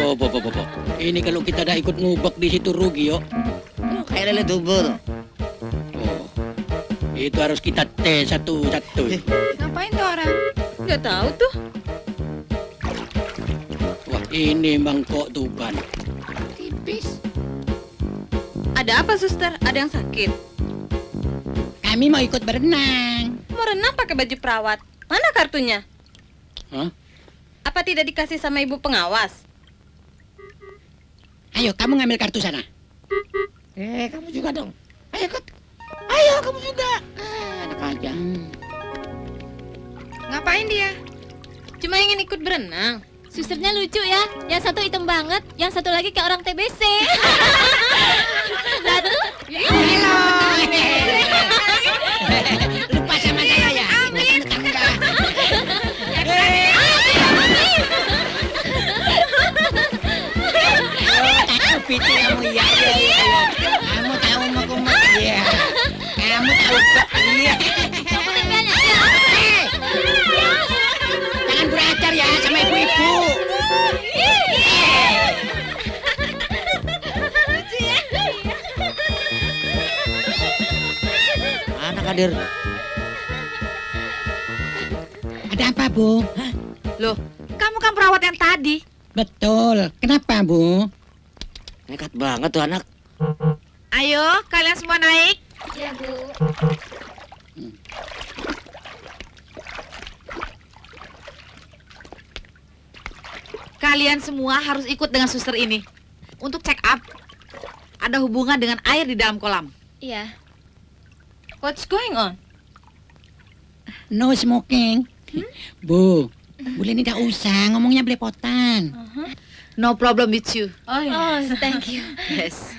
Bobo. Ini kalau kita dah ikut ngubek di situ rugi, yo. Kayak lele tubuh. Oh, itu harus kita tes satu-satu. Ngapain tuh orang? Nggak tahu tuh. Wah, ini mangkok tuban. Tipis. Ada apa, suster? Ada yang sakit? Kami mau ikut berenang. Mau renang pakai baju perawat. Mana kartunya? Hah? Apa tidak dikasih sama ibu pengawas? Ayo, kamu ngambil kartu sana. Kamu juga dong. Ayo, kamu juga. Enak aja. Ngapain dia? Cuma ingin ikut berenang. Susternya lucu ya, yang satu hitam banget, yang satu lagi kayak orang TBC. Satu. Halo. Lupa sama saya ya. Itu kamu ya. Kamu tahu mau kumat ya. Kamu tahu kok iya. Kamu tempelnya ya. Jangan beracar ya sama ibu-ibu. Anak hadir. Ada apa, Bu? Loh, kamu kan perawat yang tadi. Betul. Kenapa, Bu? Nekat banget tuh anak. Ayo, kalian semua naik. Ya, Bu. Kalian semua harus ikut dengan suster ini. Untuk check up. Ada hubungan dengan air di dalam kolam. Iya. What's going on? No smoking. Bu, boleh tidak usah ngomongnya belepotan. No problem with you. Oh, thank you. Yes.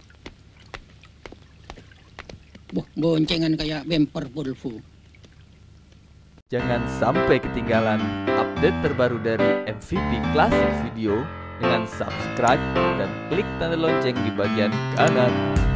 Boncengan kayak bemper Volvo. Jangan sampai ketinggalan update terbaru dari MVP Classic Video dengan subscribe dan klik tanda lonceng di bagian kanan.